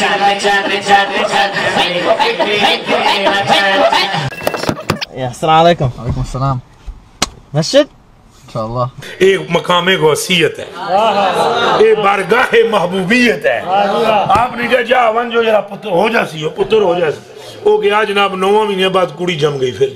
अस्सलाम वालेकुम। वालेकुम अस्सलाम। मस्जिद इंशाअल्लाह एक मकामे गौसियत है, एक बारगाह महबूबियत है। आपने क्या जा वन जो जरा पुत्र हो जासी हो, पुत्र हो जासी ओ गया जनाब 9 महीने बाद कुड़ी जम गई फिर।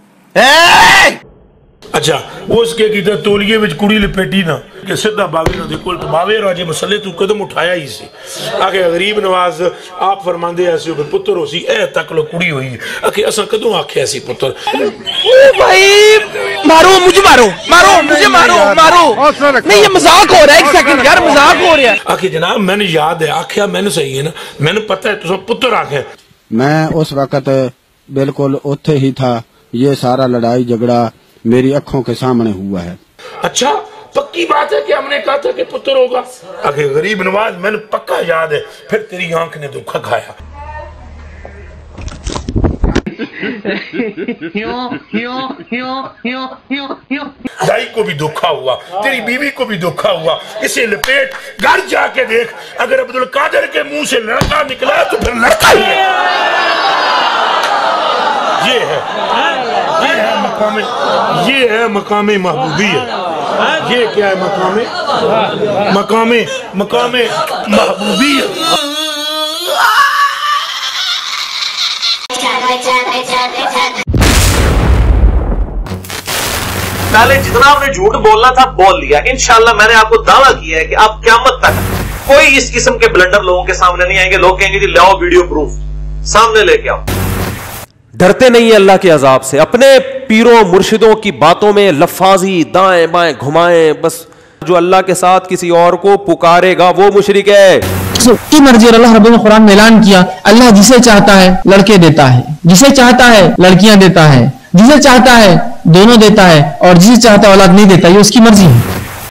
अच्छा उसके की तोलिए विच कुड़ी लपेटी ना कि सीधा बावे ना देखो तो बावे राजे मसले तू कदम उठाया ही सी आके गरीब नवाज आप फरमांदे ऐसे हो पुत्र हो सी ए तक लो कुड़ी हुई आके असा कदों आखे सी पुत्र। ओ भाई मारो मुझे, मारो मारो मुझे, मारो मारो नहीं, ये मजाक हो रहा है। एक सेकंड यार, मजाक हो रहा है। आके जनाब मैंने याद है आख्या मैंने सही है ना, मैंने पता है तुम पुत्र आखे। मैं उस वक्त बिल्कुल उत्थे ही था, ये सारा लड़ाई झगड़ा मेरी आंखों के सामने हुआ है। अच्छा पक्की बात है कि हमने कहा था कि पुत्र होगा? आगे गरीब नवाज मैंने पक्का याद है, फिर तेरी आंख ने धोखा खाया। दाई को भी धोखा हुआ, तेरी बीवी को भी धोखा हुआ, इसे लपेट घर जाके देख, अगर अब्दुल कादिर के मुंह से लड़का निकला तो फिर लड़का ही है। ये है मकामे महबूबियत। ये क्या है मकामे महबूबियत। पहले जितना आपने झूठ बोलना था बोल लिया। इंशाल्लाह मैंने आपको दावा किया है कि आप क़यामत तक कोई इस किस्म के ब्लंडर लोगों के सामने नहीं आएंगे। लोग कहेंगे जी लाओ वीडियो प्रूफ, सामने लेके आओ। डरते नहीं है अल्लाह के अजाब से। अपने पीरों मुर्शिदों की बातों में लफाजी दाएं बाएं घुमाएं, बस जो अल्लाह के साथ किसी और को पुकारेगा वो मुशरिक है। की मर्जी। अल्लाह रब्बुल कुरान में ऐलान किया, अल्लाह जिसे चाहता है लड़के देता है, जिसे चाहता है लड़कियां देता है, जिसे चाहता है दोनों देता है, और जिसे चाहता है औलाद नहीं देता। ये उसकी मर्जी है।